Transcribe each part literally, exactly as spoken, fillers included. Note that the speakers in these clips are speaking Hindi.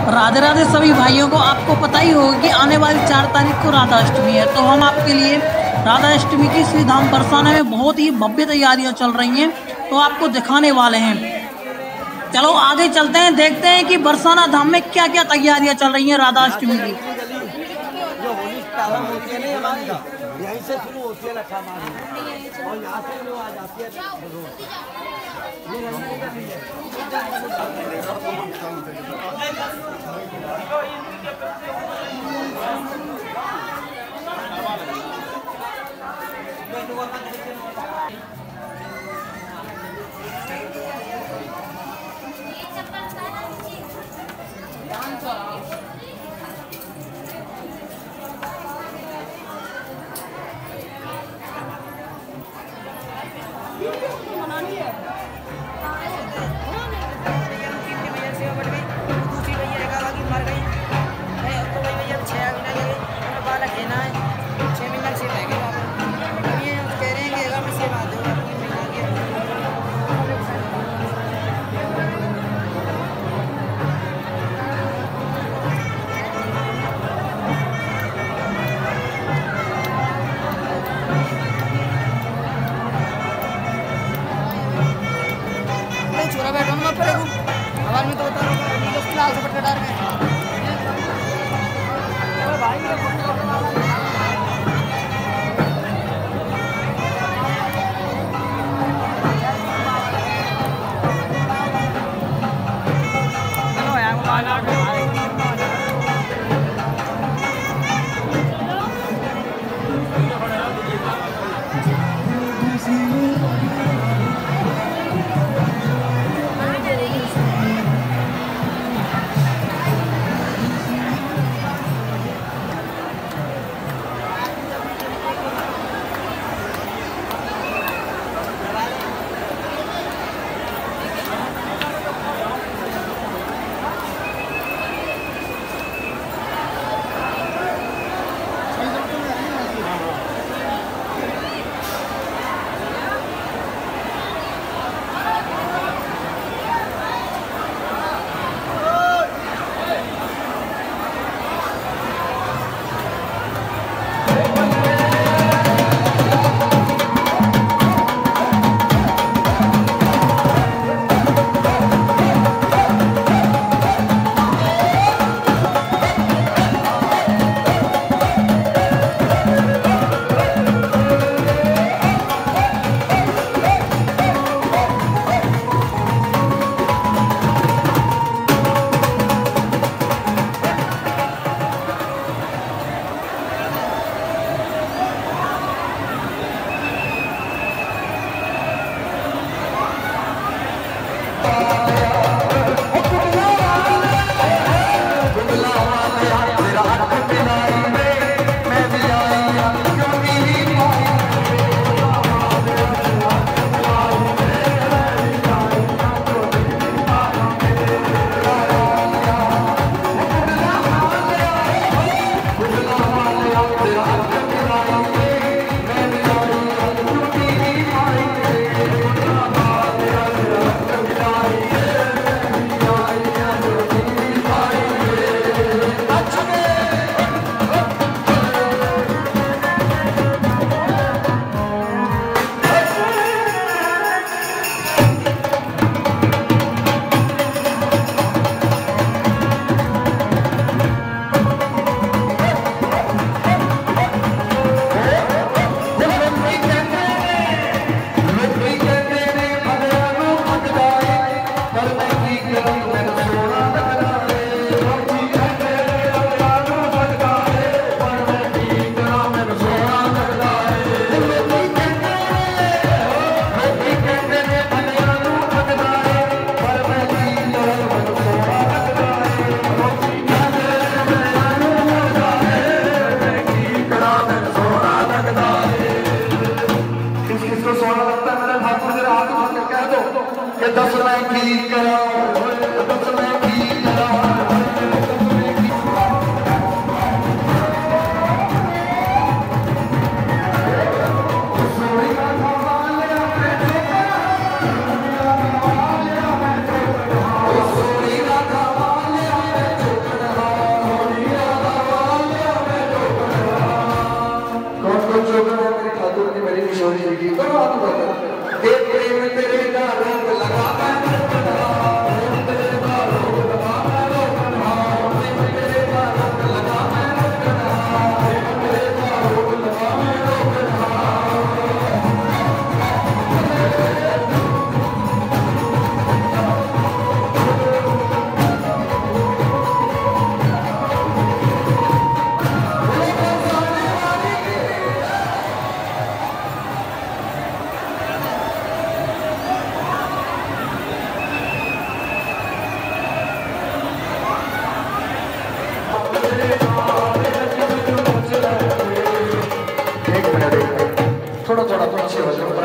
राधे राधे सभी भाइयों को। आपको पता ही होगा कि आने वाली चार तारीख को राधा अष्टमी है, तो हम आपके लिए राधा अष्टमी की श्री धाम बरसाना में बहुत ही भव्य तैयारियां चल रही हैं, तो आपको दिखाने वाले हैं। चलो आगे चलते हैं, देखते हैं कि बरसाना धाम में क्या क्या तैयारियां चल रही हैं राधा अष्टमी की। जो होली प्रारंभ होती है ना यहीं से शुरू होती है लट्ठा मारनी, और यहाँ से जो आ जाती है छोरा बैठो ना पर आवाज में तो बता रहा हूँ तो फिलहाल से पट्टे डाल में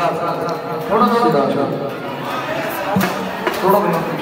थोड़ा थोड़ा थोड़ा